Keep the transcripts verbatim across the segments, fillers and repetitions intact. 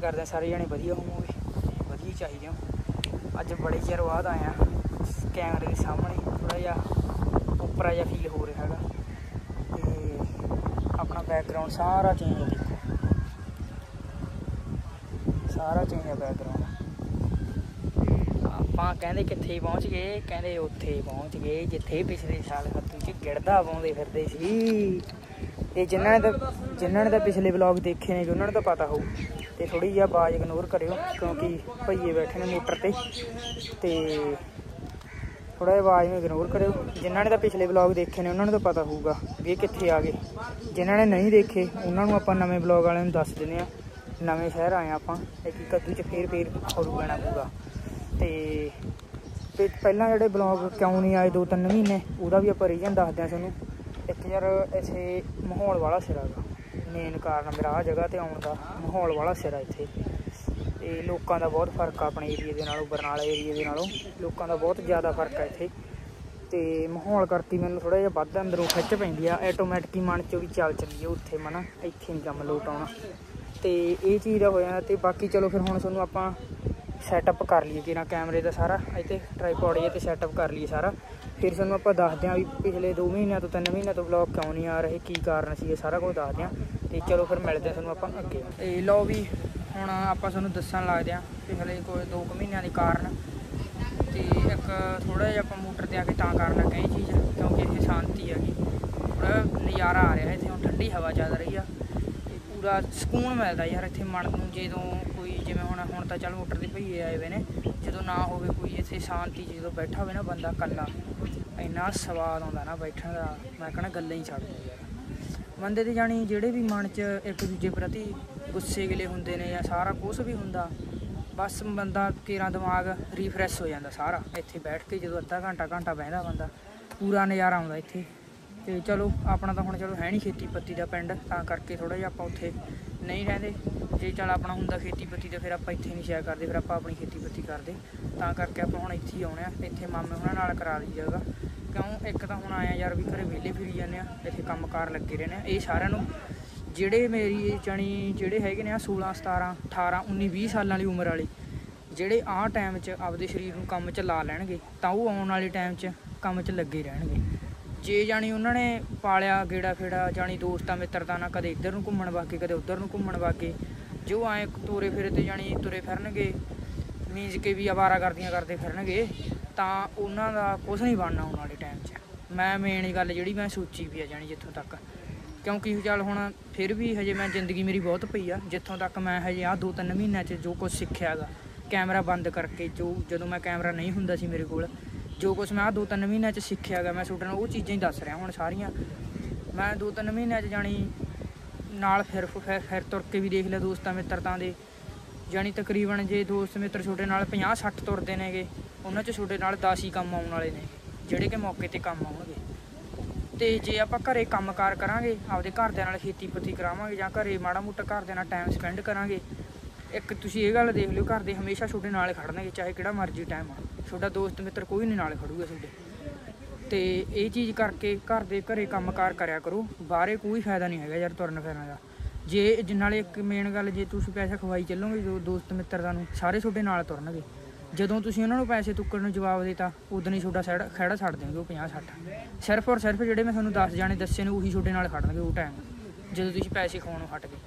करते सारे जने वधिया होवोगे, वधिया चाहिए हो। अज बड़े चिर बाद आया कैमरे के सामने, थोड़ा जिहा उपरा जिहा फील हो रहा है। तो अपना बैकग्राउंड सारा चेंज है, देखो सारा चेंज है बैकग्राउंड। ਆਪਾਂ ਕਹਿੰਦੇ ਕਿੱਥੇ ਪਹੁੰਚ ਗਏ, ਕਹਿੰਦੇ ਉੱਥੇ ਪਹੁੰਚ ਗਏ ਜਿੱਥੇ ਪਿਛਲੇ ਸਾਲ ਹੱਥੂ 'ਚ ਗਿੜਦਾ ਪਾਉਂਦੇ ਫਿਰਦੇ ਸੀ। ਤੇ ਜਿਨ੍ਹਾਂ ਨੇ ਤਾਂ ਜਿਨ੍ਹਾਂ ਨੇ ਤਾਂ ਪਿਛਲੇ ਵਲੌਗ ਦੇਖੇ ਨੇ ਉਹਨਾਂ ਨੂੰ ਤਾਂ ਪਤਾ ਹੋਊ। ਤੇ ਥੋੜ੍ਹੀ ਜਿਹੀ ਆਵਾਜ਼ ਇਗਨੋਰ ਕਰਿਓ ਕਿਉਂਕਿ ਭਈਏ ਬੈਠੇ ਨੇ ਮੋਟਰ 'ਤੇ ਤੇ ਥੋੜ੍ਹਾ ਜਿਹਾ ਆਵਾਜ਼ ਨੂੰ ਇਗਨੋਰ ਕਰਿਓ। ਜਿਨ੍ਹਾਂ ਨੇ ਤਾਂ ਪਿਛਲੇ ਵਲੌਗ ਦੇਖੇ ਨੇ ਉਹਨਾਂ ਨੂੰ ਤਾਂ ਪਤਾ ਹੋਊਗਾ ਵੀ ਇਹ ਕਿੱਥੇ ਆ ਗਏ। ਜਿਨ੍ਹਾਂ ਨੇ ਨਹੀਂ ਦੇਖੇ ਉਹਨਾਂ ਨੂੰ ਆਪਾਂ ਨਵੇਂ ਵਲੌਗ ਵਾਲਿਆਂ ਨੂੰ ਦੱਸ ਦਿੰਦੇ ਹਾਂ। ਨਵੇਂ ਸ਼ਹਿਰ ਆਏ ਆਪਾਂ, ਇੱਕ ਕੱਦੂ 'ਚ ਫੇਰ ਫੇਰ ਖਰੂ ਪੈਣਾ ਪਊਗਾ। ਤੇ ਪਹਿਲਾਂ ਜਿਹੜੇ ਬਲੌਗ ਕਿਉਂ ਨਹੀਂ ਆਏ ਦੋ ਤਿੰਨ ਮਹੀਨੇ, ਉਹਦਾ ਵੀ ਆਪਾਂ ਰੀਜ਼ਨ ਦੱਸਦੇ ਹਾਂ ਤੁਹਾਨੂੰ। ਇੱਕ ਯਾਰ ਇੱਥੇ ਮਾਹੌਲ ਵਾਲਾ ਸਿਰਾ ਗਾ, ਮੇਨ ਕਾਰਨ ਮੇਰਾ ਆਹ ਜਗ੍ਹਾ 'ਤੇ ਆਉਣ ਦਾ ਮਾਹੌਲ ਵਾਲਾ ਸਿਰਾ ਇੱਥੇ। ਅਤੇ ਲੋਕਾਂ ਦਾ ਬਹੁਤ ਫਰਕ ਆ ਆਪਣੇ ਏਰੀਏ ਦੇ ਨਾਲੋਂ, ਬਰਨਾਲਾ ਏਰੀਏ ਦੇ ਨਾਲੋਂ ਲੋਕਾਂ ਦਾ ਬਹੁਤ ਜ਼ਿਆਦਾ ਫਰਕ ਆ ਇੱਥੇ। ਅਤੇ ਮਾਹੌਲ ਕਰਕੇ ਮੈਨੂੰ ਥੋੜ੍ਹਾ ਜਿਹਾ ਵੱਧ ਅੰਦਰੋਂ ਖਿੱਚ ਪੈਂਦੀ ਆ, ਐਟੋਮੈਟਿਕ ਹੀ ਮਨ 'ਚੋਂ ਵੀ ਚੱਲ ਚੱਲੀਏ ਉੱਥੇ ਮਨਾ, ਇੱਥੇ ਨਹੀਂ ਕੰਮ ਲੋਟ ਆਉਣਾ। ਅਤੇ ਇਹ ਚੀਜ਼ ਦਾ ਹੋਇਆ। ਅਤੇ ਬਾਕੀ ਚਲੋ ਫਿਰ ਹੁਣ ਤੁਹਾਨੂੰ ਆਪਾਂ ਸੈਟਅਪ ਕਰ ਲਈਏ ਕਿ ਨਾ ਕੈਮਰੇ ਦਾ ਸਾਰਾ ਇੱਥੇ ਟਰਾਈਪੋਡ ਜਿਹੇ 'ਤੇ ਸੈਟਅਪ ਕਰ ਲਈਏ ਸਾਰਾ। ਫਿਰ ਤੁਹਾਨੂੰ ਆਪਾਂ ਦੱਸਦੇ ਹਾਂ ਵੀ ਪਿਛਲੇ ਦੋ ਮਹੀਨਿਆਂ ਤੋਂ ਤਿੰਨ ਮਹੀਨਿਆਂ ਤੋਂ ਵਲੌਗ ਕਿਉਂ ਨਹੀਂ ਆ ਰਹੇ, ਕੀ ਕਾਰਨ ਸੀ, ਇਹ ਸਾਰਾ ਕੁਝ ਦੱਸਦੇ ਹਾਂ। ਅਤੇ ਚਲੋ ਫਿਰ ਮਿਲਦੇ ਹਾਂ ਤੁਹਾਨੂੰ ਆਪਾਂ ਅੱਗੇ। ਅਤੇ ਲਓ ਵੀ ਹੁਣ ਆਪਾਂ ਤੁਹਾਨੂੰ ਦੱਸਣ ਲੱਗਦੇ ਹਾਂ ਪਿਛਲੇ ਕੋਈ ਦੋ ਕੁ ਮਹੀਨਿਆਂ ਦੇ ਕਾਰਨ। ਅਤੇ ਇੱਕ ਥੋੜ੍ਹਾ ਜਿਹਾ ਆਪਾਂ ਮੋਟਰ 'ਤੇ ਆ ਕੇ ਤਾਂ ਕਾਰਨ ਕਈ ਚੀਜ਼ ਕਿਉਂਕਿ ਇੱਥੇ ਸ਼ਾਂਤੀ ਹੈਗੀ, ਥੋੜ੍ਹਾ ਨਜ਼ਾਰਾ ਆ ਰਿਹਾ ਇੱਥੇ। ਹੁਣ ਠੰਡੀ ਹਵਾ ਚੱਲ ਰਹੀ ਆ, ਪੂਰਾ ਸਕੂਨ ਮਿਲਦਾ ਯਾਰ ਇੱਥੇ ਮਨ ਨੂੰ। ਜਦੋਂ ਕੋਈ ਜਿਵੇਂ ਹੁਣ ਹੁਣ ਤਾਂ ਚੱਲ ਮੋਟਰ ਦੇ ਭਈਏ ਆਏ ਹੋਏ ਨੇ, ਜਦੋਂ ਨਾ ਹੋਵੇ ਕੋਈ ਇੱਥੇ ਸ਼ਾਂਤੀ 'ਚ ਜਦੋਂ ਬੈਠਾ ਹੋਵੇ ਨਾ ਬੰਦਾ ਇਕੱਲਾ, ਇੰਨਾ ਸਵਾਦ ਆਉਂਦਾ ਨਾ ਬੈਠਣ ਦਾ, ਮੈਂ ਕਹਿਣਾ ਗੱਲਾਂ ਹੀ ਛੱਡ ਦਿਓ ਯਾਰ ਬੰਦੇ ਦੇ। ਜਾਣੀ ਜਿਹੜੇ ਵੀ ਮਨ 'ਚ ਇੱਕ ਦੂਜੇ ਪ੍ਰਤੀ ਗੁੱਸੇ ਗਿਲੇ ਹੁੰਦੇ ਨੇ ਜਾਂ ਸਾਰਾ ਕੁਛ ਵੀ ਹੁੰਦਾ, ਬਸ ਬੰਦਾ ਕੇਰਾਂ ਦਿਮਾਗ ਰੀਫਰੈਸ਼ ਹੋ ਜਾਂਦਾ ਸਾਰਾ ਇੱਥੇ ਬੈਠ ਕੇ। ਜਦੋਂ ਅੱਧਾ ਘੰਟਾ ਘੰਟਾ ਬਹਿੰਦਾ ਬੰਦਾ, ਪੂਰਾ ਨਜ਼ਾਰਾ ਆਉਂਦਾ ਇੱਥੇ। ਅਤੇ ਚਲੋ ਆਪਣਾ ਤਾਂ ਹੁਣ ਚਲੋ ਹੈ ਨਹੀਂ ਖੇਤੀ ਪੱਤੀ ਦਾ ਪਿੰਡ, ਤਾਂ ਕਰਕੇ ਥੋੜ੍ਹਾ ਜਿਹਾ ਆਪਾਂ ਉੱਥੇ ਨਹੀਂ ਰਹਿੰਦੇ। ਜੇ ਚੱਲ ਆਪਣਾ ਹੁੰਦਾ ਖੇਤੀ ਪੱਤੀ ਤਾਂ ਫਿਰ ਆਪਾਂ ਇੱਥੇ ਨਹੀਂ ਸ਼ੇਅਰ ਕਰਦੇ, ਫਿਰ ਆਪਾਂ ਆਪਣੀ ਖੇਤੀ ਪੱਤੀ ਕਰਦੇ। ਤਾਂ ਕਰਕੇ ਆਪਾਂ ਹੁਣ ਇੱਥੇ ਹੀ ਆਉਣੇ ਆ, ਇੱਥੇ ਮਾਮੇ ਉਹਨਾਂ ਨਾਲ ਕਰਾ ਲਈ ਜਗ੍ਹਾ। ਕਿਉਂ ਇੱਕ ਤਾਂ ਹੁਣ ਆਇਆ ਯਾਰ ਵੀ ਘਰੇ ਵਿਹਲੇ ਫਿਰੀ ਜਾਂਦੇ ਆ, ਇੱਥੇ ਕੰਮ ਕਾਰ ਲੱਗੇ ਰਹਿੰਦੇ ਆ। ਇਹ ਸਾਰਿਆਂ ਨੂੰ ਜਿਹੜੇ ਮੇਰੀ ਜਾਣੀ ਜਿਹੜੇ ਹੈਗੇ ਨੇ ਆ ਸੋਲਾਂ ਸਤਾਰਾਂ ਅਠਾਰਾਂ ਉੱਨੀ ਵੀਹ ਸਾਲਾਂ ਵਾਲੀ ਉਮਰ ਵਾਲੇ, ਜਿਹੜੇ ਆਹ ਟਾਈਮ 'ਚ ਆਪਦੇ ਸਰੀਰ ਨੂੰ ਕੰਮ 'ਚ ਲਾ ਲੈਣਗੇ ਤਾਂ ਉਹ ਆਉਣ ਵਾਲੇ ਟਾਈਮ 'ਚ ਕੰਮ 'ਚ ਲੱਗੇ ਰਹਿਣਗੇ। ਜੇ ਜਾਣੀ ਉਹਨਾਂ ਨੇ ਪਾਲਿਆ ਗੇੜਾ ਫੇੜਾ ਜਾਣੀ ਦੋਸਤਾਂ ਮਿੱਤਰਤਾ ਨਾਲ, ਕਦੇ ਇੱਧਰ ਨੂੰ ਘੁੰਮਣ ਵਾਗੇ ਕਦੇ ਉੱਧਰ ਨੂੰ ਘੁੰਮਣ ਵਾਗੇ, ਜੋ ਐਂ ਤੋਰੇ ਫਿਰੇ ਤੇ ਜਾਣੀ ਤੁਰੇ ਫਿਰਨਗੇ ਮੀਨਜ਼ ਕੇ ਵੀ ਅਵਾਰਾਗਰਦੀਆਂ ਕਰਦੇ ਫਿਰਨਗੇ, ਤਾਂ ਉਹਨਾਂ ਦਾ ਕੁਛ ਨਹੀਂ ਬਣਨਾ ਆਉਣ ਵਾਲੇ ਟਾਈਮ 'ਚ। ਮੈਂ ਮੇਨ ਗੱਲ ਜਿਹੜੀ ਮੈਂ ਸੋਚੀ ਵੀ ਆ ਜਾਣੀ ਜਿੱਥੋਂ ਤੱਕ, ਕਿਉਂਕਿ ਚੱਲ ਹੁਣ ਫਿਰ ਵੀ ਹਜੇ ਮੈਂ ਜ਼ਿੰਦਗੀ ਮੇਰੀ ਬਹੁਤ ਪਈ ਆ। ਜਿੱਥੋਂ ਤੱਕ ਮੈਂ ਹਜੇ ਆਹ ਦੋ ਤਿੰਨ ਮਹੀਨਿਆਂ 'ਚ ਜੋ ਕੁਛ ਸਿੱਖਿਆ ਗਾ ਕੈਮਰਾ ਬੰਦ ਕਰਕੇ, ਜੋ ਜਦੋਂ ਮੈਂ ਕੈਮਰਾ ਨਹੀਂ ਹੁੰਦਾ ਸੀ ਮੇਰੇ ਕੋਲ, ਜੋ ਕੁਛ ਮੈਂ ਆਹ ਦੋ ਤਿੰਨ ਮਹੀਨਿਆਂ 'ਚ ਸਿੱਖਿਆ ਗਾ ਮੈਂ ਤੁਹਾਡੇ ਨਾਲ ਉਹ ਚੀਜ਼ਾਂ ਹੀ ਦੱਸ ਰਿਹਾ ਹੁਣ ਸਾਰੀਆਂ। ਮੈਂ ਦੋ ਤਿੰਨ ਮਹੀਨਿਆਂ 'ਚ ਜਾਣੀ ਨਾਲ ਫਿਰ ਫਿਰ ਫਿਰ ਤੁਰ ਕੇ ਵੀ ਦੇਖ ਲਿਆ ਦੋਸਤਾਂ ਮਿੱਤਰਤਾ ਦੇ, ਜਾਣੀ ਤਕਰੀਬਨ ਜੇ ਦੋਸਤ ਮਿੱਤਰ ਤੁਹਾਡੇ ਨਾਲ ਪੰਜਾਹ ਸੱਠ ਤੁਰਦੇ ਨੇਗੇ, ਉਹਨਾਂ 'ਚ ਤੁਹਾਡੇ ਨਾਲ ਦਸ ਹੀ ਕੰਮ ਆਉਣ ਵਾਲੇ ਨੇ ਜਿਹੜੇ ਕਿ ਮੌਕੇ 'ਤੇ ਕੰਮ ਆਉਣਗੇ। ਅਤੇ ਜੇ ਆਪਾਂ ਘਰੇ ਕੰਮ ਕਾਰ ਕਰਾਂਗੇ, ਆਪਦੇ ਘਰਦਿਆਂ ਨਾਲ ਖੇਤੀ ਪੱਤੀ ਕਰਾਵਾਂਗੇ ਜਾਂ ਘਰੇ ਮਾੜਾ ਮੋਟਾ ਘਰਦਿਆਂ ਨਾਲ ਟਾਈਮ ਸਪੈਂਡ ਕਰਾਂਗੇ, ਇੱਕ ਤੁਸੀਂ ਇਹ ਗੱਲ ਦੇਖ ਲਿਓ ਘਰ ਦੇ ਹਮੇਸ਼ਾ ਤੁਹਾਡੇ ਨਾਲ ਖੜਨਗੇ, ਚਾਹੇ ਕਿਹੜਾ ਮਰਜ਼ੀ ਟਾਈਮ ਆ। ਤੁਹਾਡਾ ਦੋਸਤ ਮਿੱਤਰ ਕੋਈ ਨਹੀਂ ਨਾਲ ਖੜੂਗਾ ਤੁਹਾਡੇ। ਅਤੇ ਇਹ ਚੀਜ਼ ਕਰਕੇ ਘਰ ਦੇ ਘਰੇ ਕੰਮ ਕਾਰ ਕਰਿਆ ਕਰੋ, ਬਾਹਰੇ ਕੋਈ ਫਾਇਦਾ ਨਹੀਂ ਹੈਗਾ ਯਾਰ ਤੁਰਨ ਫਿਰਨ ਦਾ। ਜੇ ਨਾਲੇ ਇੱਕ ਮੇਨ ਗੱਲ, ਜੇ ਤੁਸੀਂ ਪੈਸਾ ਖਵਾਈ ਚੱਲੋਗੇ ਜੋ ਦੋਸਤ ਮਿੱਤਰਤਾ ਨੂੰ, ਸਾਰੇ ਤੁਹਾਡੇ ਨਾਲ ਤੁਰਨਗੇ। ਜਦੋਂ ਤੁਸੀਂ ਉਹਨਾਂ ਨੂੰ ਪੈਸੇ ਤੁੱਕਣ ਨੂੰ ਜਵਾਬ ਦੇ ਤਾ ਉਦੋਂ ਹੀ ਤੁਹਾਡਾ ਸੈੜ ਖਹਿੜਾ ਛੱਡ ਦੇਣਗੇ ਉਹ ਪੰਜਾਹ ਸੱਠ। ਸਿਰਫ ਔਰ ਸਿਰਫ ਜਿਹੜੇ ਮੈਂ ਤੁਹਾਨੂੰ ਦਸ ਜਾਣੇ ਦੱਸੇ ਨੇ ਉਹੀ ਤੁਹਾਡੇ ਨਾਲ ਖੜਨਗੇ ਉਹ ਟਾਈਮ, ਜਦੋਂ ਤੁਸੀਂ ਪੈਸੇ ਖਵਾਉਣੋਂ ਹਟ ਗਏ।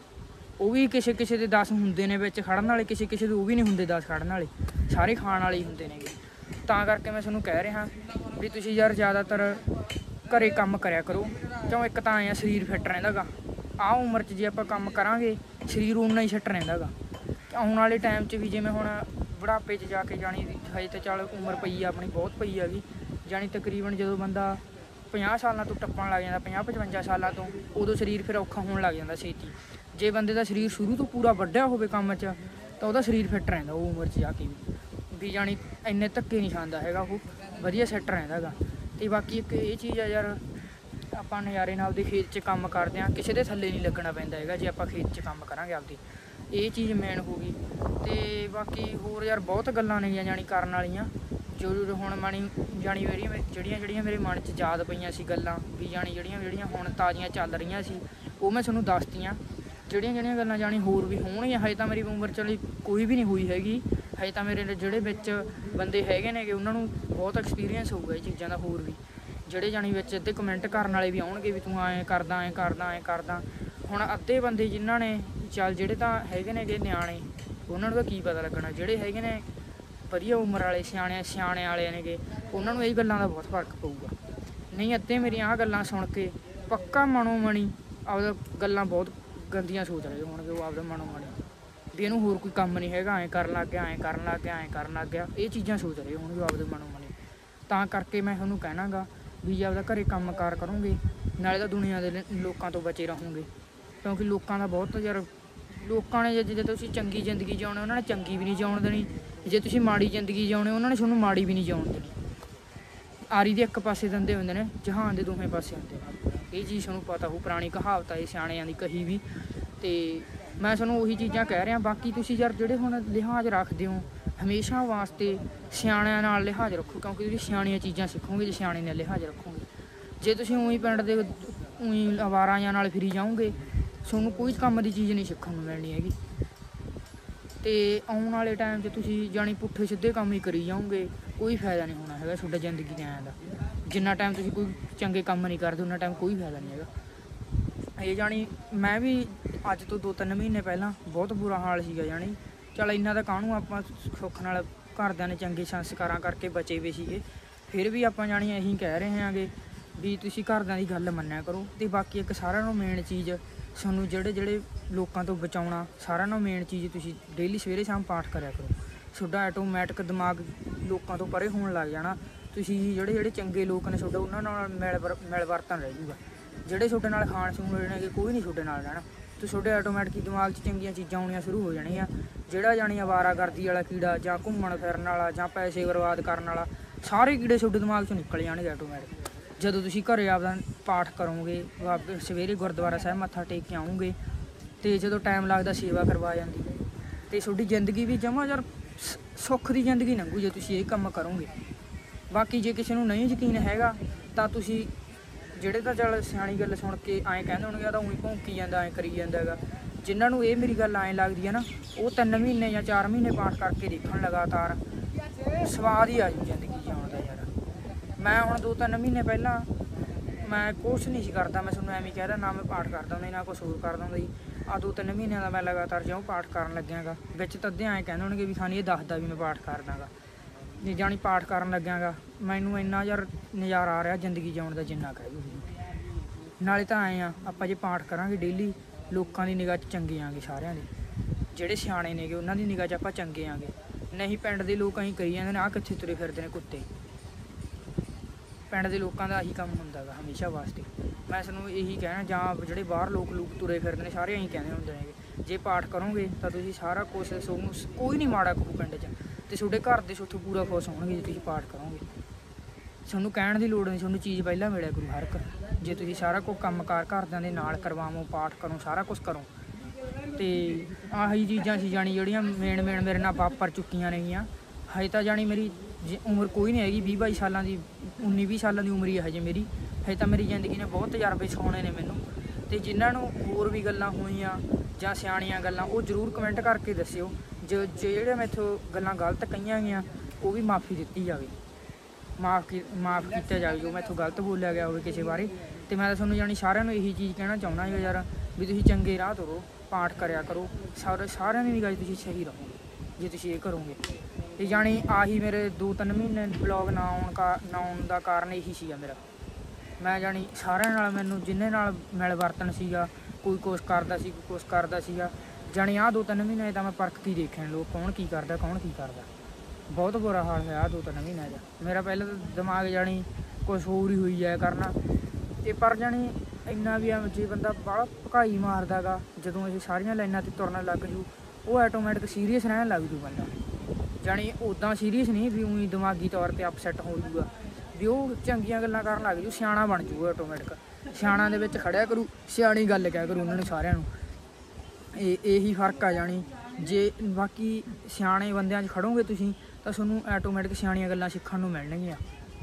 ਉਹ ਵੀ ਕਿਸੇ ਕਿਸੇ ਦੇ ਦਸ ਹੁੰਦੇ ਨੇ ਵਿੱਚ ਖੜਨ ਵਾਲੇ, ਕਿਸੇ ਕਿਸੇ ਦੇ ਉਹ ਵੀ ਨਹੀਂ ਹੁੰਦੇ ਦਸ ਖੜਨ ਵਾਲੇ, ਸਾਰੇ ਖਾਣ ਵਾਲੇ ਹੀ ਹੁੰਦੇ ਨੇਗੇ। ਤਾਂ ਕਰਕੇ ਮੈਂ ਤੁਹਾਨੂੰ ਕਹਿ ਰਿਹਾ ਵੀ ਤੁਸੀਂ ਯਾਰ ਜ਼ਿਆਦਾਤਰ ਘਰੇ ਕੰਮ ਕਰਿਆ ਕਰੋ, ਕਿਉਂ ਇੱਕ ਤਾਂ ਆਏ ਆ ਸਰੀਰ ਫਿੱਟ ਰਹਿੰਦਾ ਗਾ। ਆਹ ਉਮਰ 'ਚ ਜੇ ਆਪਾਂ ਕੰਮ ਕਰਾਂਗੇ ਸਰੀਰ ਓਨਾ ਹੀ ਫਿੱਟ ਰਹਿੰਦਾ ਗਾ। ਆਉਣ ਵਾਲੇ ਟਾਈਮ 'ਚ ਵੀ ਜਿਵੇਂ ਹੁਣ ਬੁਢਾਪੇ 'ਚ ਜਾ ਕੇ ਜਾਣੀ ਹਜੇ ਤਾਂ ਚੱਲ ਉਮਰ ਪਈ ਆ ਆਪਣੀ ਬਹੁਤ ਪਈ ਹੈਗੀ, ਜਾਣੀ ਤਕਰੀਬਨ ਜਦੋਂ ਬੰਦਾ ਪੰਜਾਹ ਸਾਲਾਂ ਤੋਂ ਟੱਪਣ ਲੱਗ ਜਾਂਦਾ, ਪੰਜਾਹ ਪਚਵੰਜਾ ਸਾਲਾਂ ਤੋਂ, ਉਦੋਂ ਸਰੀਰ ਫਿਰ ਔਖਾ ਹੋਣ ਲੱਗ ਜਾਂਦਾ ਛੇਤੀ। ਜੇ ਬੰਦੇ ਦਾ ਸਰੀਰ ਸ਼ੁਰੂ ਤੋਂ ਪੂਰਾ ਵੱਢਿਆ ਹੋਵੇ ਕੰਮ 'ਚ ਤਾਂ ਉਹਦਾ ਸਰੀਰ ਫਿੱਟ ਰਹਿੰਦਾ ਉਹ ਉਮਰ 'ਚ ਜਾ ਕੇ ਵੀ ਵੀ ਜਾਣੀ ਇੰਨੇ ਧੱਕੇ ਨਹੀਂ ਖਾਂਦਾ ਹੈਗਾ, ਉਹ ਵਧੀਆ ਸੈੱਟ ਰਹਿੰਦਾ ਗਾ। ਅਤੇ ਬਾਕੀ ਇੱਕ ਇਹ ਚੀਜ਼ ਆ ਯਾਰ, ਆਪਾਂ ਨਜ਼ਾਰੇ ਨਾਲ ਆਪਦੇ ਖੇਤ 'ਚ ਕੰਮ ਕਰਦੇ ਹਾਂ, ਕਿਸੇ ਦੇ ਥੱਲੇ ਨਹੀਂ ਲੱਗਣਾ ਪੈਂਦਾ ਹੈਗਾ ਜੇ ਆਪਾਂ ਖੇਤ 'ਚ ਕੰਮ ਕਰਾਂਗੇ ਆਪਦੀ, ਇਹ ਚੀਜ਼ ਮੇਨ ਹੋ ਗਈ। ਅਤੇ ਬਾਕੀ ਹੋਰ ਯਾਰ ਬਹੁਤ ਗੱਲਾਂ ਨੇਗੀਆਂ ਜਾਣੀ ਕਰਨ ਵਾਲੀਆਂ, ਜੋ ਹੁਣ ਮਣੀ ਜਾਣੀ ਮੇਰੀਆਂ ਜਿਹੜੀਆਂ ਜਿਹੜੀਆਂ ਮੇਰੇ ਮਨ 'ਚ ਯਾਦ ਪਈਆਂ ਸੀ ਗੱਲਾਂ ਵੀ ਜਾਣੀ ਜਿਹੜੀਆਂ ਜਿਹੜੀਆਂ ਹੁਣ ਤਾਜ਼ੀਆਂ ਚੱਲ ਰਹੀਆਂ ਸੀ ਉਹ ਮੈਂ ਤੁਹਾਨੂੰ ਦੱਸਤੀਆਂ। ਜਿਹੜੀਆਂ ਜਿਹੜੀਆਂ ਗੱਲਾਂ ਜਾਣੀ ਹੋਰ ਵੀ ਹੋਣਗੀਆਂ। ਹਜੇ ਤਾਂ ਮੇਰੀ ਉਮਰ ਚਲੀ ਕੋਈ ਵੀ ਨਹੀਂ ਹੋਈ ਹੈਗੀ। ਹਜੇ ਤਾਂ ਮੇਰੇ ਜਿਹੜੇ ਵਿੱਚ ਬੰਦੇ ਹੈਗੇ ਨੇਗੇ ਉਹਨਾਂ ਨੂੰ ਬਹੁਤ ਐਕਸਪੀਰੀਅੰਸ ਹੋਊਗਾ ਇਹ ਚੀਜ਼ਾਂ ਦਾ। ਹੋਰ ਵੀ ਜਿਹੜੇ ਜਾਣੀ ਵਿੱਚ ਅੱਧੇ ਕਮੈਂਟ ਕਰਨ ਵਾਲੇ ਵੀ ਆਉਣਗੇ ਵੀ ਤੂੰ ਐਂ ਕਰਦਾ ਐਂ ਕਰਦਾ ਐਂ ਕਰਦਾ। ਹੁਣ ਅੱਧੇ ਬੰਦੇ ਜਿਨ੍ਹਾਂ ਨੇ ਚੱਲ ਜਿਹੜੇ ਤਾਂ ਹੈਗੇ ਨੇਗੇ ਨਿਆਣੇ ਉਹਨਾਂ ਨੂੰ ਤਾਂ ਕੀ ਪਤਾ ਲੱਗਣਾ। ਜਿਹੜੇ ਹੈਗੇ ਨੇ ਵਧੀਆ ਉਮਰ ਵਾਲੇ ਸਿਆਣੇ ਸਿਆਣੇ ਵਾਲੇ ਨੇਗੇ ਉਹਨਾਂ ਨੂੰ ਇਹ ਗੱਲਾਂ ਦਾ ਬਹੁਤ ਫਰਕ ਪਊਗਾ। ਨਹੀਂ ਅੱਧੇ ਮੇਰੀਆਂ ਆਹ ਗੱਲਾਂ ਸੁਣ ਕੇ ਪੱਕਾ ਮਨੋਂ ਮਣੀ ਆਪਦਾ ਗੱਲਾਂ ਬਹੁਤ ਗੰਦੀਆਂ ਸੋਚ ਰਹੇ ਹੋਣਗੇ ਉਹ ਆਪਦਾ ਮਨੋਂ ਮਣੀ ਵੀ ਇਹਨੂੰ ਹੋਰ ਕੋਈ ਕੰਮ ਨਹੀਂ ਹੈਗਾ, ਐਂ ਕਰਨ ਲੱਗ ਗਿਆ ਐਂ ਕਰਨ ਲੱਗ ਗਿਆ ਐਂ ਕਰਨ ਲੱਗ ਗਿਆ। ਇਹ ਚੀਜ਼ਾਂ ਸੋਚ ਰਹੇ ਹੋਣਗੇ ਆਪਦੇ ਮਨੋਂ ਮਣੀ। ਤਾਂ ਕਰਕੇ ਮੈਂ ਤੁਹਾਨੂੰ ਕਹਿਣਾ ਗਾ ਵੀ ਜੇ ਆਪਦਾ ਘਰੇ ਕੰਮ ਕਾਰ ਕਰੋਗੇ ਨਾਲੇ ਤਾਂ ਦੁਨੀਆ ਦੇ ਲੋਕਾਂ ਤੋਂ ਬਚੇ ਰਹੋਗੇ। ਕਿਉਂਕਿ ਲੋਕਾਂ ਦਾ ਬਹੁਤ ਯਾਰ ਲੋਕਾਂ ਨੇ ਜੇ ਤੁਸੀਂ ਚੰਗੀ ਜ਼ਿੰਦਗੀ ਜਿਉਣੇ ਉਹਨਾਂ ਨੇ ਚੰਗੀ ਵੀ ਨਹੀਂ ਜਿਉਣ ਦੇਣੀ, ਜੇ ਤੁਸੀਂ ਮਾੜੀ ਜ਼ਿੰਦਗੀ ਜਿਉਣੇ ਉਹਨਾਂ ਨੇ ਤੁਹਾਨੂੰ ਮਾੜੀ ਵੀ ਨਹੀਂ ਜਿਉਣ ਦੇਣੀ। ਆਰੀ ਦੇ ਇੱਕ ਪਾਸੇ ਦੰਦੇ ਹੁੰਦੇ ਨੇ, ਜਹਾਨ ਦੇ ਦੋਵੇਂ ਪਾਸੇ ਹੁੰਦੇ ਨੇ। ਇਹ ਚੀਜ਼ ਤੁਹਾਨੂੰ ਪਤਾ ਹੋਊ, ਪੁਰਾਣੀ ਕਹਾਵਤ ਹੈ ਸਿਆਣਿਆਂ ਦੀ ਕਹੀ ਵੀ। ਅਤੇ ਮੈਂ ਤੁਹਾਨੂੰ ਉਹੀ ਚੀਜ਼ਾਂ ਕਹਿ ਰਿਹਾ। ਬਾਕੀ ਤੁਸੀਂ ਯਾਰ ਜਿਹੜੇ ਹੁਣ ਲਿਹਾਜ਼ ਰੱਖਦੇ ਹੋ ਹਮੇਸ਼ਾ ਵਾਸਤੇ ਸਿਆਣਿਆਂ ਨਾਲ ਲਿਹਾਜ਼ ਰੱਖੋ, ਕਿਉਂਕਿ ਤੁਸੀਂ ਸਿਆਣੀਆਂ ਚੀਜ਼ਾਂ ਸਿੱਖੋਗੇ ਜੇ ਸਿਆਣੇ ਨਾਲ ਲਿਹਾਜ਼ ਰੱਖੋਗੇ। ਜੇ ਤੁਸੀਂ ਉਹੀ ਪਿੰਡ ਦੇ ਉਹੀ ਅਵਾਰਿਆਂ ਨਾਲ ਫਿਰੀ ਜਾਓਗੇ ਤੁਹਾਨੂੰ ਕੋਈ ਕੰਮ ਦੀ ਚੀਜ਼ ਨਹੀਂ ਸਿੱਖਣ ਨੂੰ ਮਿਲਣੀ ਹੈਗੀ। ਅਤੇ ਆਉਣ ਵਾਲੇ ਟਾਈਮ 'ਚ ਤੁਸੀਂ ਜਾਣੀ ਪੁੱਠੇ ਸਿੱਧੇ ਕੰਮ ਹੀ ਕਰੀ ਜਾਓਗੇ, ਕੋਈ ਫਾਇਦਾ ਨਹੀਂ ਹੋਣਾ ਹੈਗਾ ਤੁਹਾਡਾ ਜ਼ਿੰਦਗੀ ਦੇ ਆਇਆਂ ਦਾ। ਜਿੰਨਾ ਟਾਈਮ ਤੁਸੀਂ ਕੋਈ ਚੰਗੇ ਕੰਮ ਨਹੀਂ ਕਰਦੇ ਉਹਨਾਂ ਟਾਈਮ ਕੋਈ ਫਾਇਦਾ ਨਹੀਂ ਹੈਗਾ। ਇਹ ਜਾਣੀ ਮੈਂ ਵੀ ਅੱਜ ਤੋਂ ਦੋ ਤਿੰਨ ਮਹੀਨੇ ਪਹਿਲਾਂ ਬਹੁਤ ਬੁਰਾ ਹਾਲ ਸੀਗਾ ਜਾਣੀ। ਚੱਲ ਇੰਨਾ ਤਾਂ ਕਾਹਨੂੰ ਆਪਾਂ ਸੁੱਖ ਨਾਲ ਘਰਦਿਆਂ ਨੇ ਚੰਗੇ ਸੰਸਕਾਰਾਂ ਕਰਕੇ ਬਚੇ ਵੇ ਸੀਗੇ। ਫਿਰ ਵੀ ਆਪਾਂ ਜਾਣੀ ਇਹੀ ਕਹਿ ਰਹੇ ਹਾਂਗੇ ਵੀ ਤੁਸੀਂ ਘਰਦਿਆਂ ਦੀ ਗੱਲ ਮੰਨਿਆ ਕਰੋ। ਅਤੇ ਬਾਕੀ ਇੱਕ ਸਾਰਿਆਂ ਨੂੰ ਮੇਨ ਚੀਜ਼ ਤੁਹਾਨੂੰ ਜਿਹੜੇ ਜਿਹੜੇ ਲੋਕਾਂ ਤੋਂ ਬਚਾਉਣਾ ਸਾਰਿਆਂ ਨੂੰ ਮੇਨ ਚੀਜ਼ ਤੁਸੀਂ ਡੇਲੀ ਸਵੇਰੇ ਸ਼ਾਮ ਪਾਠ ਕਰਿਆ ਕਰੋ। ਤੁਹਾਡਾ ਆਟੋਮੈਟਿਕ ਦਿਮਾਗ ਲੋਕਾਂ ਤੋਂ ਪਰੇ ਹੋਣ ਲੱਗ ਜਾਣਾ। ਤੁਸੀਂ ਜਿਹੜੇ ਜਿਹੜੇ ਚੰਗੇ ਲੋਕ ਨੇ ਤੁਹਾਡਾ ਉਹਨਾਂ ਨਾਲ ਮਿਲ ਵਰ ਮਿਲ ਵਰਤਨ ਰਹਿ ਜੂਗਾ। ਜਿਹੜੇ ਤੁਹਾਡੇ ਨਾਲ ਖਾਣ ਖੂਣ ਰਹਿਣਗੇ ਕੋਈ ਨਹੀਂ ਤੁਹਾਡੇ ਨਾਲ ਰਹਿਣਾ। ਅਤੇ ਤੁਹਾਡੇ ਆਟੋਮੈਟਿਕ ਦਿਮਾਗ 'ਚ ਚੰਗੀਆਂ ਚੀਜ਼ਾਂ ਆਉਣੀਆਂ ਸ਼ੁਰੂ ਹੋ ਜਾਣਗੀਆਂ। ਜਿਹੜਾ ਜਾਣੀ ਅਵਾਰਾਗਰਦੀ ਵਾਲਾ ਕੀੜਾ ਜਾਂ ਘੁੰਮਣ ਫਿਰਨ ਵਾਲਾ ਜਾਂ ਪੈਸੇ ਬਰਬਾਦ ਕਰਨ ਵਾਲਾ ਸਾਰੇ ਕੀੜੇ ਤੁਹਾਡੇ ਦਿਮਾਗ 'ਚੋਂ ਨਿਕਲ ਜਾਣਗੇ ਆਟੋਮੈਟਿਕ। ਜਦੋਂ ਤੁਸੀਂ ਘਰੇ ਆਪਦਾ ਪਾਠ ਕਰੋਗੇ, ਸਵੇਰੇ ਗੁਰਦੁਆਰਾ ਸਾਹਿਬ ਮੱਥਾ ਟੇਕ ਕੇ ਆਓਗੇ ਅਤੇ ਜਦੋਂ ਟਾਈਮ ਲੱਗਦਾ ਸੇਵਾ ਕਰਵਾ ਜਾਂਦੀ ਅਤੇ ਤੁਹਾਡੀ ਜ਼ਿੰਦਗੀ ਵੀ ਜਮਾਂ ਯਾਰ ਸੁੱਖ ਦੀ ਜ਼ਿੰਦਗੀ ਲੰਘੂ ਜੇ ਤੁਸੀਂ ਇਹ ਕੰਮ ਕਰੋਗੇ। ਬਾਕੀ ਜੇ ਕਿਸੇ ਨੂੰ ਨਹੀਂ ਯਕੀਨ ਹੈਗਾ ਤਾਂ ਤੁਸੀਂ ਜਿਹੜੇ ਤਾਂ ਚੱਲ ਸਿਆਣੀ ਗੱਲ ਸੁਣ ਕੇ ਐਂ ਕਹਿੰਦੇ ਹੋਣਗੇ ਆ ਤਾਂ ਊਂ ਭੌਂਕੀ ਜਾਂਦਾ ਐਂ ਕਰੀ ਜਾਂਦਾ ਹੈਗਾ। ਜਿਨ੍ਹਾਂ ਨੂੰ ਇਹ ਮੇਰੀ ਗੱਲ ਐਂ ਲੱਗਦੀ ਹੈ ਨਾ ਉਹ ਤਿੰਨ ਮਹੀਨੇ ਜਾਂ ਚਾਰ ਮਹੀਨੇ ਪਾਠ ਕਰਕੇ ਦੇਖਣ ਲਗਾਤਾਰ, ਸਵਾਦ ਹੀ ਆ ਜੂ ਜ਼ਿੰਦਗੀ ਜਿਉਣ ਦਾ ਯਾਰ। ਮੈਂ ਹੁਣ ਦੋ ਤਿੰਨ ਮਹੀਨੇ ਪਹਿਲਾਂ ਮੈਂ ਕੁਛ ਨਹੀਂ ਸੀ ਕਰਦਾ। ਮੈਂ ਤੁਹਾਨੂੰ ਐਵੇਂ ਕਹਿਦਾ ਨਾ ਮੈਂ ਪਾਠ ਕਰਦਾ ਹੁੰਦਾ ਨਾ ਕੁਛ ਹੋਰ ਕਰਦਾ ਹੁੰਦਾ ਜੀ। ਆਹ ਦੋ ਤਿੰਨ ਮਹੀਨਿਆਂ ਦਾ ਮੈਂ ਲਗਾਤਾਰ ਜਿਉਂ ਪਾਠ ਕਰਨ ਲੱਗਿਆ ਗਾ ਵਿੱਚ ਤਾਂ ਅੱਧੇ ਐਂ ਕਹਿੰਦੇ ਹੋਣਗੇ ਵੀ ਸਾਨੂੰ ਇਹ ਦੱਸਦਾ ਵੀ ਮੈਂ ਪਾਠ ਕਰਦਾ ਗਾ। ਜੇ ਜਾਣੀ ਪਾਠ ਕਰਨ ਲੱਗਿਆ ਗਾ ਮੈਨੂੰ ਇੰਨਾ ਯਾਰ ਨਜ਼ਾਰਾ ਆ ਰਿਹਾ ਜ਼ਿੰਦਗੀ ਜਿਉਣ ਦਾ ਜਿੰਨਾ ਕਹਿ ਦੂ। ਨਾਲੇ ਤਾਂ ਆਏ ਆ ਆਪਾਂ ਜੇ ਪਾਠ ਕਰਾਂਗੇ ਡੇਲੀ ਲੋਕਾਂ ਦੀ ਨਿਗਾਹ 'ਚ ਚੰਗੇ ਆਂਗੇ। ਸਾਰਿਆਂ ਦੇ ਜਿਹੜੇ ਸਿਆਣੇ ਨੇਗੇ ਉਹਨਾਂ ਦੀ ਨਿਗਾਹ 'ਚ ਆਪਾਂ ਚੰਗੇ ਆਂਗੇ। ਨਹੀਂ ਪਿੰਡ ਦੇ ਲੋਕ ਅਸੀਂ ਕਰੀ ਜਾਂਦੇ ਨੇ ਆਹ ਕਿੱਥੇ ਤੁਰੇ ਫਿਰਦੇ ਨੇ ਕੁੱਤੇ। ਪਿੰਡ ਦੇ ਲੋਕਾਂ ਦਾ ਆਹੀ ਕੰਮ ਹੁੰਦਾ ਗਾ ਹਮੇਸ਼ਾ ਵਾਸਤੇ। ਮੈਂ ਤੁਹਾਨੂੰ ਇਹੀ ਕਹਿਣਾ ਜਾਂ ਜਿਹੜੇ ਬਾਹਰ ਲੋਕ ਲੋਕ ਤੁਰੇ ਫਿਰਦੇ ਨੇ ਸਾਰੇ ਇਹੀ ਕਹਿੰਦੇ ਹੁੰਦੇ ਨੇਗੇ ਜੇ ਪਾਠ ਕਰੋਗੇ ਤਾਂ ਤੁਸੀਂ ਸਾਰਾ ਕੁਛ ਤੁਹਾਨੂੰ ਕੋਈ ਨਹੀਂ ਮਾੜਾ ਕਹੂ ਪਿੰਡ 'ਚ। ਅਤੇ ਤੁਹਾਡੇ ਘਰ ਦੇ ਉੱਥੋਂ ਪੂਰਾ ਖੁਸ਼ ਹੋਣਗੇ ਜੇ ਤੁਸੀਂ ਪਾਠ ਕਰੋਗੇ। ਤੁਹਾਨੂੰ ਕਹਿਣ ਦੀ ਲੋੜ ਨਹੀਂ, ਤੁਹਾਨੂੰ ਚੀਜ਼ ਪਹਿਲਾਂ ਮਿਲਿਆ ਕਰੂ ਹਰ ਇੱਕ। ਜੇ ਤੁਸੀਂ ਸਾਰਾ ਕੁਝ ਕੰਮ ਕਾਰ ਘਰਦਿਆਂ ਦੇ ਨਾਲ ਕਰਵਾਵੋ, ਪਾਠ ਕਰੋ, ਸਾਰਾ ਕੁਛ ਕਰੋ। ਅਤੇ ਆਹੀ ਚੀਜ਼ਾਂ ਸੀ ਜਾਣੀ ਜਿਹੜੀਆਂ ਮੇਨ ਮੇਨ ਮੇਰੇ ਨਾਲ ਵਾਪਰ ਚੁੱਕੀਆਂ ਨੇਗੀਆਂ। ਹਜੇ ਤਾਂ ਜਾਣੀ ਮੇਰੀ ਜ ਉਮਰ ਕੋਈ ਨਹੀਂ ਹੈਗੀ ਵੀਹ ਬਾਈ ਸਾਲਾਂ ਦੀ, ਉੱਨੀ ਵੀਹ ਸਾਲਾਂ ਦੀ ਉਮਰ ਹੀ ਹੈ ਹਜੇ ਮੇਰੀ। ਹਜੇ ਤਾਂ ਮੇਰੀ ਜ਼ਿੰਦਗੀ ਨੇ ਬਹੁਤ ਤਜਰਬੇ ਸਿਖਾਉਣੇ ਨੇ ਮੈਨੂੰ। ਅਤੇ ਜਿਨ੍ਹਾਂ ਨੂੰ ਹੋਰ ਵੀ ਗੱਲਾਂ ਹੋਈਆਂ ਜਾਂ ਸਿਆਣੀਆਂ ਗੱਲਾਂ ਉਹ ਜ਼ਰੂਰ ਕਮੈਂਟ ਕਰਕੇ ਦੱਸਿਓ। ਜੋ ਜਿਹੜੇ ਮੈਥੋਂ ਗੱਲਾਂ ਗਲਤ ਕਹੀਆਂ ਗਈਆਂ ਉਹ ਵੀ ਮਾफ़ੀ ਦਿੱਤੀ ਜਾਵੇ, ਮਾफ़ ਕੀ ਮਾफ़ ਕੀਤਾ ਜਾਵੇ ਜੋ ਮੈਥੋਂ ਗਲਤ ਬੋਲਿਆ ਗਿਆ ਹੋਵੇ ਕਿਸੇ ਬਾਰੇ। ਅਤੇ ਮੈਂ ਤਾਂ ਤੁਹਾਨੂੰ ਜਾਣੀ ਸਾਰਿਆਂ ਨੂੰ ਇਹੀ ਚੀਜ਼ ਕਹਿਣਾ ਚਾਹੁੰਦਾ ਯਾਰ ਵੀ ਤੁਸੀਂ ਚੰਗੇ ਰਾਹ ਤੁਰੋ, ਪਾਠ ਕਰਿਆ ਕਰੋ, ਸਾਰੇ ਸਾਰਿਆਂ ਦੀ ਨਿਗਾਹ 'ਚ ਤੁਸੀਂ ਸਹੀ ਰਹੋ ਜੇ ਤੁਸੀਂ ਇਹ ਕਰੋਗੇ। ਅਤੇ ਜਾਣੀ ਆਹੀ ਮੇਰੇ ਦੋ ਤਿੰਨ ਮਹੀਨੇ ਵਲੋਗ ਨਾ ਆਉਣ ਕਾ ਨਾ ਆਉਣ ਦਾ ਕਾਰਨ ਇਹੀ ਸੀਗਾ ਮੇਰਾ। ਮੈਂ ਜਾਣੀ ਸਾਰਿਆਂ ਨਾਲ ਮੈਨੂੰ ਜਿਹਨੇ ਨਾਲ ਮਿਲ ਵਰਤਨ ਸੀਗਾ, ਕੋਈ ਕੁਛ ਕਰਦਾ ਸੀ ਕੋਈ ਕੁਛ ਕਰਦਾ ਸੀਗਾ ਜਾਣੀ ਆਹ ਦੋ ਤਿੰਨ ਮਹੀਨੇ ਤਾਂ ਮੈਂ ਪਰਖ ਕੀ ਦੇਖੇ ਲੋਕ ਕੌਣ ਕੀ ਕਰਦਾ ਕੌਣ ਕੀ ਕਰਦਾ। ਬਹੁਤ ਬੁਰਾ ਹਾਲ ਹੋਇਆ ਆਹ ਦੋ ਤਿੰਨ ਮਹੀਨਿਆਂ ਦਾ ਮੇਰਾ। ਪਹਿਲਾਂ ਤਾਂ ਦਿਮਾਗ ਜਾਣੀ ਕੁਛ ਹੋਰ ਹੀ ਹੋਈ ਜਾਇਆ ਕਰਨਾ। ਅਤੇ ਪਰ ਜਾਣੀ ਇੰਨਾ ਵੀ ਜੇ ਬੰਦਾ ਬਾਹਲਾ ਭਕਾਈ ਮਾਰਦਾ ਗਾ ਜਦੋਂ ਇਹ ਸਾਰੀਆਂ ਲਾਈਨਾਂ 'ਤੇ ਤੁਰਨ ਲੱਗ ਜੂ ਉਹ ਆਟੋਮੈਟਿਕ ਸੀਰੀਅਸ ਰਹਿਣ ਲੱਗ ਜੂ ਬੰਦਾ। ਜਾਣੀ ਉੱਦਾਂ ਸੀਰੀਅਸ ਨਹੀਂ ਵੀ ਊਂ ਦਿਮਾਗੀ ਤੌਰ 'ਤੇ ਅਪਸੈਟ ਹੋ ਜੂਗਾ ਵੀ ਉਹ ਚੰਗੀਆਂ ਗੱਲਾਂ ਕਰਨ ਲੱਗ ਜੂ, ਸਿਆਣਾ ਬਣ ਜੂਗਾ ਆਟੋਮੈਟਿਕ। ਸਿਆਣਾ ਦੇ ਵਿੱਚ ਖੜਿਆ ਕਰੂ, ਸਿਆਣੀ ਗੱਲ ਕਿਹਾ ਕਰੂ ਉਹਨਾਂ ਨੂੰ ਸਾਰਿਆਂ ਨੂੰ। ਇਹ ਇਹੀ ਫਰਕ ਆ ਜਾਣੀ। ਜੇ ਬਾਕੀ ਸਿਆਣੇ ਬੰਦਿਆਂ 'ਚ ਖੜੋਗੇ ਤੁਸੀਂ ਤਾਂ ਤੁਹਾਨੂੰ ਆਟੋਮੈਟਿਕ ਸਿਆਣੀਆਂ ਗੱਲਾਂ ਸਿੱਖਣ ਨੂੰ ਮਿਲਣਗੀਆਂ।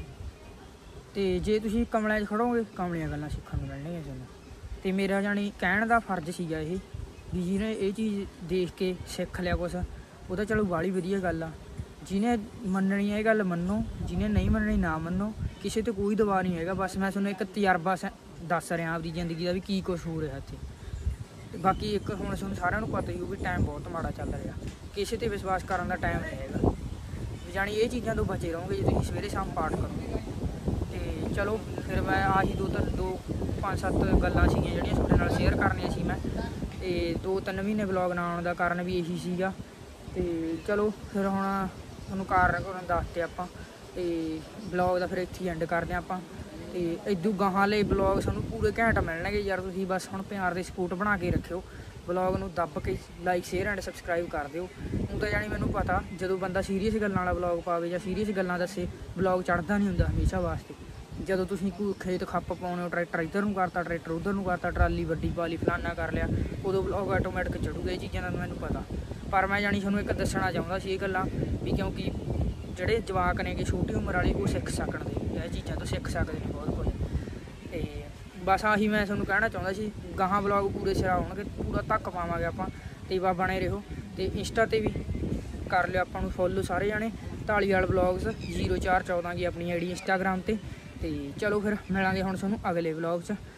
ਅਤੇ ਜੇ ਤੁਸੀਂ ਕਮਲਿਆਂ 'ਚ ਖੜੋਗੇ ਕਮਲੀਆਂ ਗੱਲਾਂ ਸਿੱਖਣ ਨੂੰ ਮਿਲਣਗੀਆਂ ਤੁਹਾਨੂੰ। ਅਤੇ ਮੇਰਾ ਜਾਣੀ ਕਹਿਣ ਦਾ ਫਰਜ਼ ਸੀਗਾ ਇਹ ਵੀ ਜਿਹਨੇ ਇਹ ਚੀਜ਼ ਦੇਖ ਕੇ ਸਿੱਖ ਲਿਆ ਕੁਛ ਉਹ ਤਾਂ ਚਲੋ ਬਾਹਲੀ ਵਧੀਆ ਗੱਲ ਆ। ਜਿਹਨੇ ਮੰਨਣੀ ਇਹ ਗੱਲ ਮੰਨੋ, ਜਿਹਨੇ ਨਹੀਂ ਮੰਨਣੀ ਨਾ ਮੰਨੋ, ਕਿਸੇ 'ਤੇ ਕੋਈ ਦਬਾਅ ਨਹੀਂ ਹੈਗਾ। ਬਸ ਮੈਂ ਤੁਹਾਨੂੰ ਇੱਕ ਤਜਰਬਾ ਦੱਸ ਰਿਹਾ ਆਪਦੀ ਜ਼ਿੰਦਗੀ ਦਾ ਵੀ ਕੀ ਕੁਛ ਹੋ ਰਿਹਾ ਇੱਥੇ। ਅਤੇ ਬਾਕੀ ਇੱਕ ਹੁਣ ਤੁਹਾਨੂੰ ਸਾਰਿਆਂ ਨੂੰ ਪਤਾ ਹੀ ਹੋ ਵੀ ਟਾਈਮ ਬਹੁਤ ਮਾੜਾ ਚੱਲ ਰਿਹਾ, ਕਿਸੇ 'ਤੇ ਵਿਸ਼ਵਾਸ ਕਰਨ ਦਾ ਟਾਈਮ ਨਹੀਂ ਹੈਗਾ। ਵੀ ਜਾਣੀ ਇਹ ਚੀਜ਼ਾਂ ਤੋਂ ਬਚੇ ਰਹੋਗੇ ਜੇ ਤੁਸੀਂ ਸਵੇਰੇ ਸ਼ਾਮ ਪਾਠ ਕਰੋਗੇ। ਅਤੇ ਚਲੋ ਫਿਰ ਮੈਂ ਆਹੀ ਦੋ ਤਿੰਨ ਦੋ ਪੰਜ ਸੱਤ ਗੱਲਾਂ ਸੀਗੀਆਂ ਜਿਹੜੀਆਂ ਤੁਹਾਡੇ ਨਾਲ ਸ਼ੇਅਰ ਕਰਨੀਆਂ ਸੀ ਮੈਂ। ਅਤੇ ਦੋ ਤਿੰਨ ਮਹੀਨੇ ਵਲੋਗ ਨਾ ਆਉਣ ਦਾ ਕਾਰਨ ਵੀ ਇਹੀ ਸੀਗਾ। ਅਤੇ ਚਲੋ ਫਿਰ ਹੁਣ ਤੁਹਾਨੂੰ ਕਾਰਨ ਕਾਰਨ ਦੱਸਦੇ ਆਪਾਂ, ਅਤੇ ਵਲੋਗ ਦਾ ਫਿਰ ਇੱਥੇ ਹੀ ਐਂਡ ਕਰਦੇ ਹਾਂ ਆਪਾਂ। ਅਤੇ ਇੱਦੋਂ ਗਾਹਾਂ ਲਈ ਵਲੋਗ ਸਾਨੂੰ ਪੂਰੇ ਘੈਂਟ ਮਿਲਣਗੇ ਯਾਰ। ਤੁਸੀਂ ਬਸ ਹੁਣ ਪਿਆਰ ਦੀ ਸਪੋਰਟ ਬਣਾ ਕੇ ਰੱਖਿਓ, ਵਲੋਗ ਨੂੰ ਦੱਬ ਕੇ ਲਾਈਕ ਸ਼ੇਅਰ ਐਂਡ ਸਬਸਕ੍ਰਾਈਬ ਕਰ ਦਿਓ। ਹੁਣ ਤਾਂ ਜਾਣੀ ਮੈਨੂੰ ਪਤਾ ਜਦੋਂ ਬੰਦਾ ਸੀਰੀਅਸ ਗੱਲਾਂ ਵਾਲਾ ਵਲੋਗ ਪਾਵੇ ਜਾਂ ਸੀਰੀਅਸ ਗੱਲਾਂ ਦੱਸੇ, ਵਲੋਗ ਚੜ੍ਹਦਾ ਨਹੀਂ ਹੁੰਦਾ ਹਮੇਸ਼ਾ ਵਾਸਤੇ। ਜਦੋਂ ਤੁਸੀਂ ਕੋਈ ਖੇਤ ਖੱਪ ਪਾਉਣੇ ਹੋ, ਟਰੈਕਟਰ ਇੱਧਰ ਨੂੰ ਕਰਤਾ, ਟਰੈਕਟਰ ਉੱਧਰ ਨੂੰ ਕਰਤਾ, ਟਰਾਲੀ ਵੱਡੀ ਪਾ ਲਈ, ਫਲਾਨਾ ਕਰ ਲਿਆ, ਉਦੋਂ ਵਲੋਗ ਆਟੋਮੈਟਿਕ ਚੜੂਗਾ। ਇਹ ਚੀਜ਼ਾਂ ਦਾ ਮੈਨੂੰ ਪਤਾ, ਪਰ ਮੈਂ ਜਾਣੀ ਤੁਹਾਨੂੰ ਇੱਕ ਦੱਸਣਾ ਚਾਹੁੰਦਾ ਸੀ ਇਹ ਗੱਲਾਂ ਵੀ, ਕਿਉਂਕਿ ਜਿਹੜੇ ਜਵਾਕ ਨੇ ਕਿ ਛੋਟੀ ਉਮਰ ਵਾਲੇ ਉਹ ਸਿੱਖ ਸਕਣ ਦੇ ਇਹ ਚੀਜ਼ਾਂ ਤੋਂ ਸਿੱਖ ਸਕਦੇ ਨੇ ਬਹੁਤ ਕੁਝ। ਅਤੇ ਬਸ ਆਹੀ ਮੈਂ ਤੁਹਾਨੂੰ ਕਹਿਣਾ ਚਾਹੁੰਦਾ ਸੀ। ਗਾਹਾਂ ਵਲੋਗ ਪੂਰੇ ਸਿਰਾ ਆਉਣਗੇ, ਪੂਰਾ ਧੱਕ ਪਾਵਾਂਗੇ ਆਪਾਂ। ਅਤੇ ਬਾ ਬਣੇ ਰਹੋ, ਅਤੇ ਇੰਸਟਾ 'ਤੇ ਵੀ ਕਰ ਲਿਓ ਆਪਾਂ ਨੂੰ ਫੋਲੋ ਸਾਰੇ ਜਾਣੇ, ਢਾਲੀਵਾਲ ਵਲੋਗਸ ਜ਼ੀਰੋ ਚਾਰ ਚੌਦਾਂ ਕੀ ਆਪਣੀ ਆਈ ਡੀ ਇੰਸਟਾਗ੍ਰਾਮ 'ਤੇ। ਅਤੇ ਚਲੋ ਫਿਰ ਮਿਲਾਂਗੇ ਹੁਣ ਤੁਹਾਨੂੰ ਅਗਲੇ ਵਲੋਗ 'ਚ।